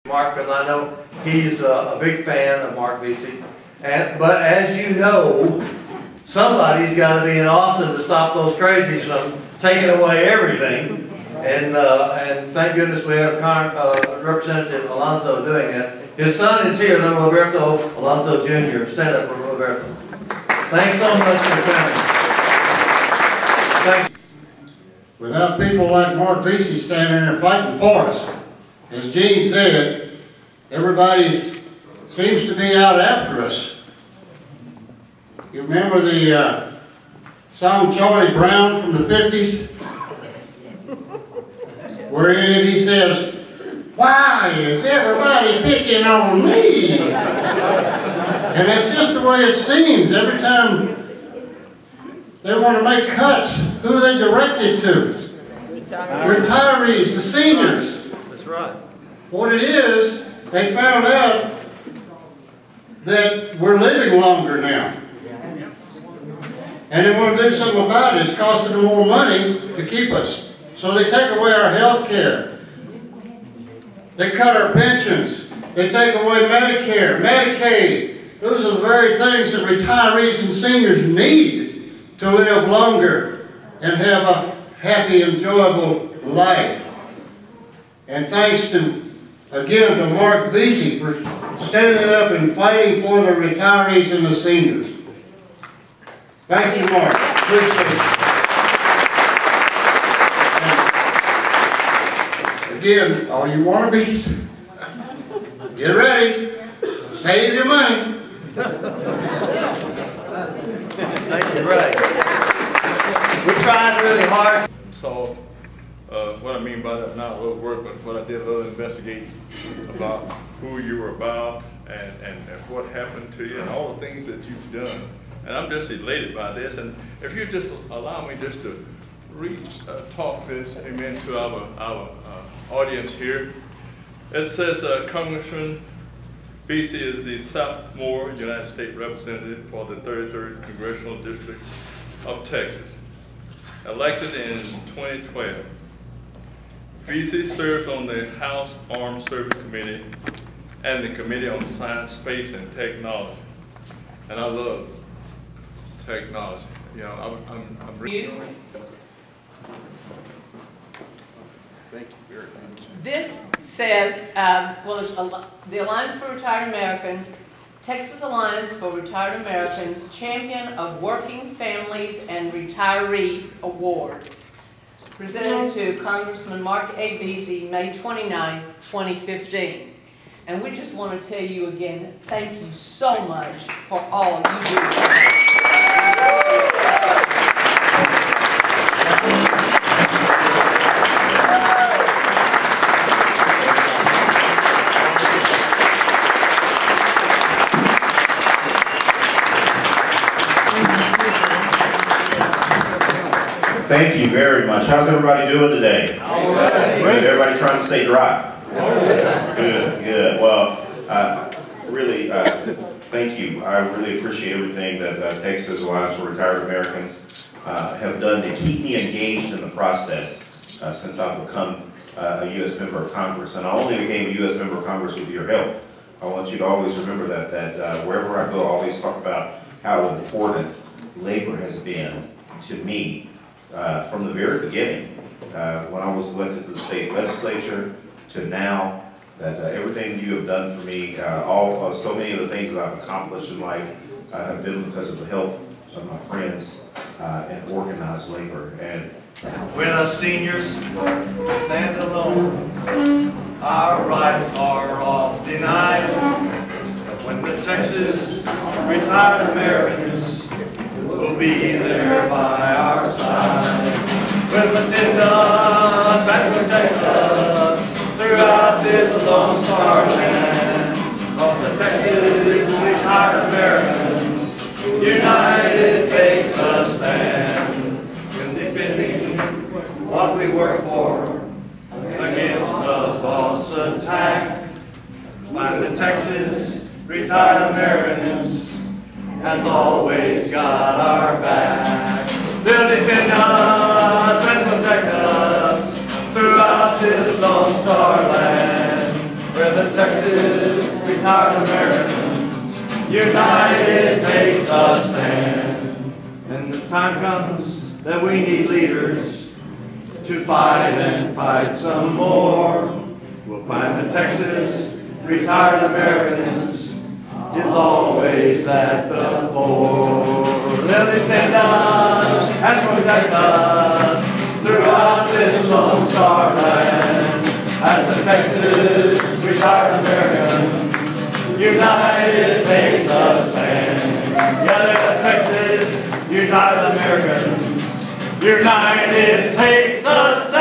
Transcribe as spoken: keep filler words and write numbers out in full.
Mark, because I know he's a, a big fan of Marc Veasey. And but as you know, somebody's got to be in Austin to stop those crazies from taking away everything. And uh, and thank goodness we have Con uh, Representative Alonso doing it. His son is here, little Roberto Alonso Junior Stand up for Roberto. Thanks so much for coming. Thank you. Without people like Marc Veasey standing there fighting for us, as Gene said, everybody seems to be out after us. You remember the uh, song Charlie Brown from the fifties? Where in it he says, "Why is everybody picking on me?" And that's just the way it seems. Every time they want to make cuts, who are they directed to? Retirees. Retirees, the seniors. That's right. What it is, they found out that we're living longer now. And they want to do something about it. It's costing them more money to keep us. So they take away our health care. They cut our pensions. They take away Medicare, Medicaid. Those are the very things that retirees and seniors need to live longer and have a happy, enjoyable life. And thanks to, again, to Marc Veasey for standing up and fighting for the retirees and the seniors. Thank you, Marc. Appreciate it. And again, all you wannabes, get ready. Save your money. Thank you, Ray. We tried really hard. So, uh, what I mean by that, not a little work, but what I did a little investigating about who you were about and, and, and what happened to you and all the things that you've done. And I'm just elated by this. And if you just allow me just to read, uh, talk this, amen, to our, our uh, audience here. It says, uh, Congressman Veasey is the sophomore United States Representative for the thirty-third Congressional District of Texas, elected in twenty twelve. Veasey serves on the House Armed Service Committee and the Committee on Science, Space, and Technology. And I love technology. You know, I'm, I'm, I'm reading. Thank you very much. This says, um, well, it's the Alliance for Retired Americans, Texas Alliance for Retired Americans, Champion of Working Families and Retirees Award, presented to Congressman Marc A. Veasey, May twenty-ninth, twenty fifteen. And we just want to tell you again, thank you so much for all you do. Thank you very much. How's everybody doing today? All right. Good. Everybody trying to stay dry? Good, good. Well, uh, really, uh, thank you. I really appreciate everything that uh, Texas Alliance for Retired Americans uh, have done to keep me engaged in the process uh, since I've become uh, a U S member of Congress. And I only became a U S member of Congress with your help. I want you to always remember that, that uh, wherever I go, I always talk about how important labor has been to me uh, from the very beginning. Uh, when I was elected to the state legislature to now, that uh, everything you have done for me, uh, all uh, so many of the things that I've accomplished in life uh, have been because of the help of my friends uh, and organized labor. And when us seniors stand alone, our rights are all denied. When the Texas retired Americans will be there by our side, will defend us and protect us throughout this Lone Star land. Of the Texas retired Americans, united face us stand, in defending what we work for against the false attack. By the Texas retired Americans has always got our back. They'll defend us and protect us throughout this Lone Star land, where the retired Americans, united takes a stand. And the time comes that we need leaders to fight and fight some more. We'll find the Texas retired Americans is always at the fore. They'll defend us and protect us throughout this Lone Star land. As the Texas retired Americans, united takes a stand. Yeah, they're the Texas United Americans, united takes a stand.